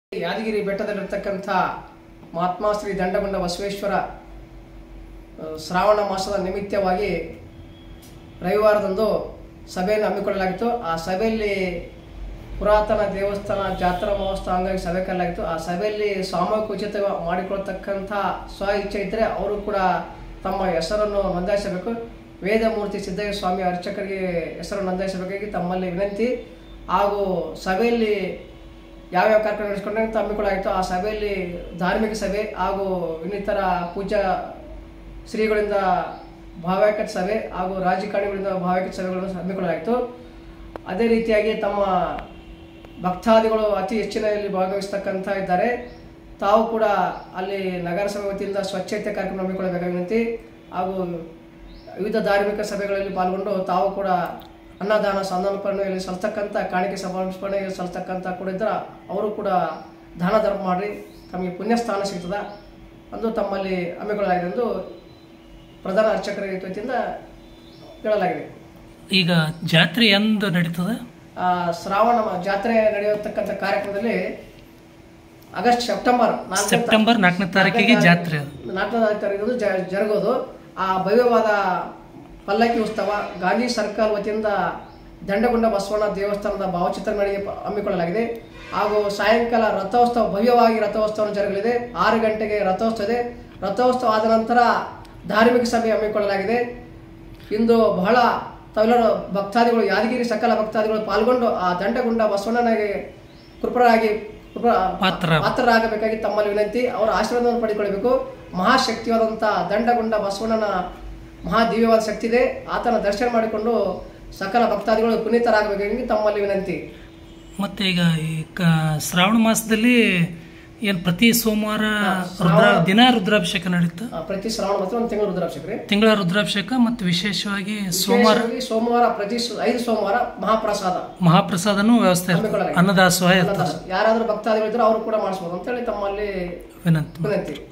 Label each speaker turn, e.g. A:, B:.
A: ಯಾದಗಿರಿ ಬೆಟ್ಟದಲ್ಲಿರತಕ್ಕಂಥ ಮಹಾತ್ಮ ಶ್ರೀ ದಂಡಗೊಂಡ ಬಸವೇಶ್ವರ ಶ್ರಾವಣ ಮಾಸದ ನಿಮಿತ್ತವಾಗಿ ರವಿವಾರದಂದು ಸಭೆಯನ್ನು ಹಮ್ಮಿಕೊಳ್ಳಲಾಗಿತ್ತು. ಆ ಸಭೆಯಲ್ಲಿ ಪುರಾತನ ದೇವಸ್ಥಾನ ಜಾತ್ರಾ ಮಹೋತ್ಸವ ಅಂಗವಾಗಿ ಸಭೆ ಕರೆಯಲಾಗಿತ್ತು. ಆ ಸಭೆಯಲ್ಲಿ ಸಾಮೂಹಿಕ ಉಚಿತ ಮಾಡಿಕೊಳ್ಳತಕ್ಕಂಥ ಸ್ವ ಇಚ್ಛೆ ಇದ್ದರೆ ಅವರು ಕೂಡ ತಮ್ಮ ಹೆಸರನ್ನು ನೋಂದಾಯಿಸಬೇಕು. ವೇದಮೂರ್ತಿ ಸಿದ್ದಯ್ಯ ಸ್ವಾಮಿ ಅರ್ಚಕರಿಗೆ ಹೆಸರನ್ನು ನೋಂದಾಯಿಸಬೇಕಾಗಿ ತಮ್ಮಲ್ಲಿ ವಿನಂತಿ. ಹಾಗೂ ಸಭೆಯಲ್ಲಿ ಯಾವ್ಯಾವ ಕಾರ್ಯಕ್ರಮ ನಡೆಸಿಕೊಂಡ್ರೆ ಅಂತ ಹಮ್ಮಿಕೊಳ್ಳಲಾಗಿತ್ತು. ಆ ಸಭೆಯಲ್ಲಿ ಧಾರ್ಮಿಕ ಸಭೆ ಹಾಗೂ ಇನ್ನಿತರ ಪೂಜಾ ಶ್ರೀಗಳಿಂದ ಭಾವೈಕ್ಯತೆ ಸಭೆ ಹಾಗೂ ರಾಜಕಾರಣಿಗಳಿಂದ ಭಾವೈಕ್ಯತೆ ಸಭೆಗಳನ್ನು ಹಮ್ಮಿಕೊಳ್ಳಲಾಗಿತ್ತು. ಅದೇ ರೀತಿಯಾಗಿ ತಮ್ಮ ಭಕ್ತಾದಿಗಳು ಅತಿ ಹೆಚ್ಚಿನಲ್ಲಿ ಭಾಗವಹಿಸ್ತಕ್ಕಂಥ ಇದ್ದಾರೆ. ತಾವು ಕೂಡ ಅಲ್ಲಿ ನಗರಸಭೆ ವತಿಯಿಂದ ಸ್ವಚ್ಛತೆ ಕಾರ್ಯಕ್ರಮ ಹಮ್ಮಿಕೊಳ್ಳಬೇಕಾಗಿ ವಿನಂತಿ. ಹಾಗೂ ವಿವಿಧ ಧಾರ್ಮಿಕ ಸಭೆಗಳಲ್ಲಿ ಪಾಲ್ಗೊಂಡು ತಾವು ಕೂಡ ಅನ್ನದಾನ ಸಂದಾನಪರಣೆಯಲ್ಲಿ ಸಲ್ತಕ್ಕಂಥ ಕಾಣಿಕೆ ಸಮರ್ಪಣೆಯಲ್ಲಿ ಸಲ್ತಕ್ಕಂಥ ಕೂಡ ಇದ್ದರೆ ಅವರು ಕೂಡ ದಾನ ಧರ್ಮ ಮಾಡಿ ತಮಗೆ ಪುಣ್ಯಸ್ಥಾನ ಸಿಗ್ತದೆ ಅಂದು ತಮ್ಮಲ್ಲಿ ಹಮ್ಮಿಕೊಳ್ಳಲಾಗಿದೆ ಎಂದು ಪ್ರಧಾನ ಅರ್ಚಕರ ವತಿಯಿಂದ ಹೇಳಲಾಗಿದೆ.
B: ಈಗ ಜಾತ್ರೆ ಎಂದು ನಡೀತದೆ?
A: ಶ್ರಾವಣ ಜಾತ್ರೆ ನಡೆಯತಕ್ಕಂಥ ಕಾರ್ಯಕ್ರಮದಲ್ಲಿ ಸೆಪ್ಟೆಂಬರ್
B: 4ನೇ ತಾರೀಕಿಗೆ ಜಾತ್ರೆ
A: 4ನೇ ತಾರೀಕು ಜರುಗೋದು. ಆ ಭವ್ಯವಾದ ಪಲ್ಲಕ್ಕಿ ಉತ್ಸವ ಗಾಂಧಿ ಸರ್ಕಲ್ ವತಿಯಿಂದ ದಂಡಗೊಂಡ ಬಸವಣ್ಣ ದೇವಸ್ಥಾನದ ಭಾವಚಿತ್ರ ಮೆರವಣಿಗೆ ಹಮ್ಮಿಕೊಳ್ಳಲಾಗಿದೆ. ಹಾಗೂ ಸಾಯಂಕಾಲ ರಥೋತ್ಸವ ಭವ್ಯವಾಗಿ ರಥೋತ್ಸವ ಜರುಗಲಿದೆ. 6 ಗಂಟೆಗೆ ರಥೋತ್ಸವ ಇದೆ. ರಥೋತ್ಸವ ಆದ ನಂತರ ಧಾರ್ಮಿಕ ಸಭೆ ಹಮ್ಮಿಕೊಳ್ಳಲಾಗಿದೆ. ಇಂದು ಬಹಳ ತಾವೆಲ್ಲರೂ ಭಕ್ತಾದಿಗಳು ಯಾದಗಿರಿ ಸಕಲ ಭಕ್ತಾದಿಗಳು ಪಾಲ್ಗೊಂಡು ಆ ದಂಡಗೊಂಡ ಬಸವಣ್ಣನಿಗೆ ಪಾತ್ರರಾಗಬೇಕಾಗಿ ತಮ್ಮಲ್ಲಿ ವಿನಂತಿ. ಅವರ ಆಶೀರ್ವಾದವನ್ನು ಪಡೆದುಕೊಳ್ಳಬೇಕು. ಮಹಾಶಕ್ತಿಯಾದಂಥ ದಂಡಗೊಂಡ ಬಸವಣ್ಣನ ಮಹಾದಿವ್ಯವಾದ ಶಕ್ತಿ ಇದೆ. ಆತನ ದರ್ಶನ ಮಾಡಿಕೊಂಡು ಸಕಲ ಭಕ್ತಾದಿಗಳು ಪುನೀತರಾಗಬೇಕಾಗಿ ತಮ್ಮಲ್ಲಿ ವಿನಂತಿ.
B: ಮತ್ತೆ ಈಗ ಶ್ರಾವಣ ಮಾಸದಲ್ಲಿ ಏನು ಪ್ರತಿ ಸೋಮವಾರ ದಿನ ರುದ್ರಾಭಿಷೇಕ ನಡೆಯುತ್ತೆ?
A: ಪ್ರತಿ ಶ್ರಾವಣ ಮಾಸ ಒಂದು ತಿಂಗಳ ರುದ್ರಾಭಿಷೇಕ ರೀ.
B: ತಿಂಗಳ ರುದ್ರಾಭಿಷೇಕ ಮತ್ತು ವಿಶೇಷವಾಗಿ
A: ಸೋಮವಾರ ಪ್ರತಿ 5 ಸೋಮವಾರ
B: ಮಹಾಪ್ರಸಾದನೂ ವ್ಯವಸ್ಥೆ ಅನ್ನದಾಸೋಹ
A: ಯಾರಾದ್ರೂ ಭಕ್ತಾದಿಗಳು ಇದ್ರೆ ಅವರು ಕೂಡ ಮಾಡಿಸಬಹುದು ಅಂತ ಹೇಳಿ ತಮ್ಮಲ್ಲಿ
B: ವಿನಂತಿ.